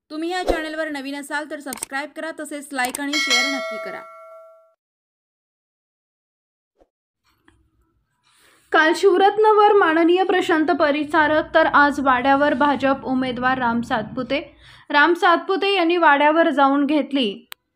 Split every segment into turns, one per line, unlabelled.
तुम्ही या चॅनलवर नवीन असाल तर सबस्क्राइब करा, तसेच लाईक आणि शेअर नक्की करा।
काल शिवरत्नवर माननीय प्रशांत परिचारक तर आज वाड्यावर भाजप उमेदवार राम सातपुते यांनी वाड्यावर जाऊन घेतली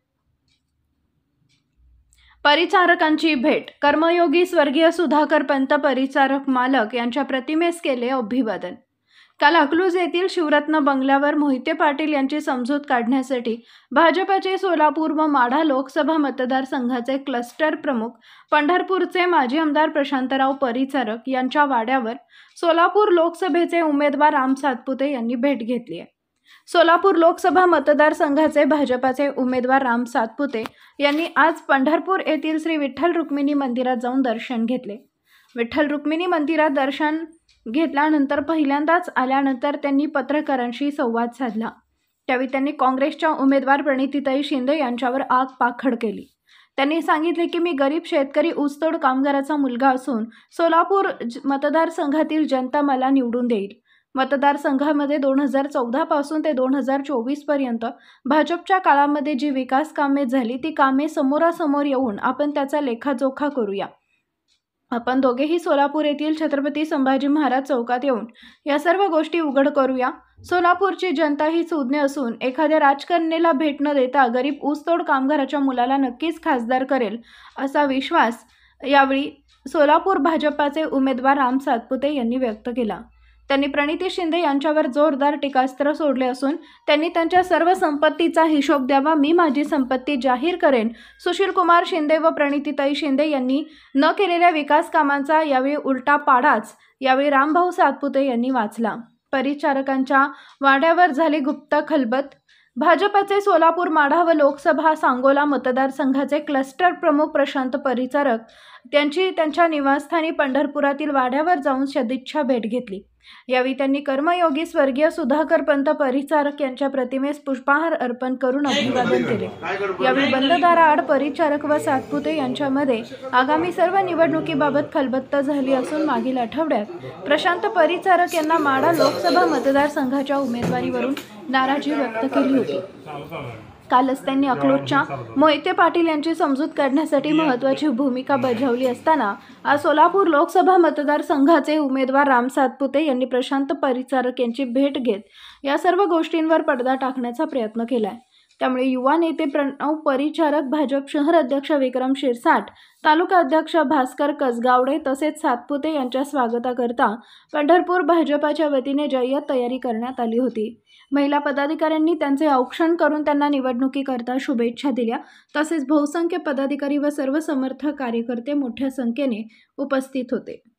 परिचारकांची भेट। कर्मयोगी स्वर्गीय सुधाकर पंत परिचारक मालक यांच्या प्रतिमेस केले अभिवादन। काल अकलूज येथील शिवरत्न बंगल्यावर मोहिते पाटील यांची समजूत काढण्यासाठी भाजपचे सोलापूर व माढा लोकसभा मतदारसंघाचे क्लस्टर प्रमुख पंढरपूरचे माजी आमदार प्रशांतराव परिचारक यांच्या वाड्यावर सोलापूर लोकसभेचे उमेदवार राम सातपुते यांनी भेट घेतली आहे। सोलापूर लोकसभा मतदारसंघाचे भाजपाचे उमेदवार राम सातपुते यांनी आज पंढरपूर येथील श्री विठ्ठल रुक्मिणी मंदिरात जाऊन दर्शन घेतले। विठ्ठल रुक्मिणी मंदिरात दर्शन घेतल्यानंतर पहिल्यांदाच आल्यानंतर त्यांनी पत्रकारांशी संवाद साधला। त्यावेळी त्यांनी काँग्रेसच्या उमेदवार प्रणितीताई शिंदे यांच्यावर आगपाखड केली। त्यांनी सांगितले की मी गरीब शेतकरी ऊसतोड कामगाराचा मुलगा असून सोलापूर मतदारसंघातील जनता मला निवडून देईल। मतदारसंघामध्ये 2014 पासून ते 2024 पर्यंत भाजपच्या काळामध्ये जी विकास कामे झाली ती कामे समोरासमोर येऊन आपण त्याचा लेखाजोखा करूया। आपण दोघेही सोलापूर येथील छत्रपती संभाजी महाराज चौकात येऊन या सर्व गोष्टी उघड करूया। सोलापूरची जनता ही सुज्ञ असून एखाद्या राजकन्येला भेट न देता गरीब ऊसतोड कामगाराच्या मुलाला नक्कीच खासदार करेल असा विश्वास यावेळी सोलापूर भाजपाचे उमेदवार राम सातपुते यांनी व्यक्त केला। त्यांनी प्रणिती शिंदे यांच्यावर जोरदार टीकास्त्र सोडले असून त्यांनी त्यांच्या सर्व संपत्तीचा हिशोब द्यावा, मी माझी संपत्ती जाहीर करेन। सुशील कुमार शिंदे व प्रणितीताई शिंदे यांनी न केलेल्या विकास कामांचा यावेळी उलटा पाडाच यावेळी रामभाऊ सातपुते यांनी वाचला। परिचारकांच्या वाड्यावर झाली गुप्त खलबत। भाजपचे सोलापूर माढा व लोकसभा सांगोला मतदारसंघाचे क्लस्टर प्रमुख प्रशांत परिचारक त्यांची त्यांच्या निवासस्थानी पंढरपुरातील वाड्यावर जाऊन सदिच्छा भेट घेतली। यावेळी त्यांनी कर्मयोगी स्वर्गीय सुधाकर पंत परिचारक यांच्या प्रतिमेस पुष्पहार अर्पण करून अभिवादन केले। यावेळी बंद दाराआड परिचारक व सातपुते यांच्यामध्ये आगामी सर्व निवडणुकीबाबत खलबत्ता झाली असून मागील आठवड्यात प्रशांत परिचारक यांना माढा लोकसभा मतदारसंघाच्या उमेदवारीवरून नाराजी व्यक्त केली होती। कालच त्यांनी अकलूजच्या मोहिते पाटील यांची समजूत काढण्यासाठी महत्त्वाची भूमिका बजावली असताना आज सोलापूर लोकसभा मतदारसंघाचे उमेदवार राम सातपुते यांनी प्रशांत परिचारक यांची भेट घेत या सर्व गोष्टींवर पडदा टाकण्याचा प्रयत्न केलाय। त्यामुळे युवा नेते प्रणव परिचारक, भाजप शहर अध्यक्ष विक्रम शिरसाट, तालुका अध्यक्ष भास्कर कसगावडे तसेच सातपुते यांच्या स्वागताकरता पंढरपूर भाजपाच्या वतीने जय्यत तयारी करण्यात आली होती। महिला पदाधिकाऱ्यांनी त्यांचे औक्षण करून त्यांना निवडणुकीकरता शुभेच्छा दिल्या। तसेच बहुसंख्य पदाधिकारी व सर्व समर्थक कार्यकर्ते मोठ्या संख्येने उपस्थित होते।